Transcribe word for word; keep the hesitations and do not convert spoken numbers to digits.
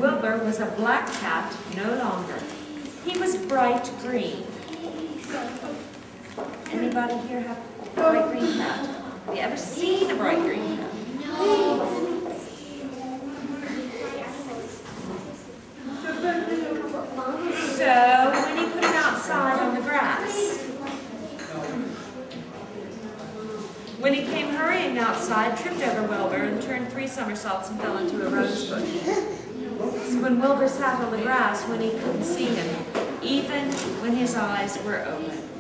Wilbur was a black cat no longer. He was bright green. Anybody here have a bright green cat? Have you ever seen a bright green cat? So when he put him outside on the grass, when he came hurrying outside, tripped over Wilbur and turned three somersaults and fell into a rose bush. So when Wilbur sat on the grass, when he couldn't see him, even when his eyes were open.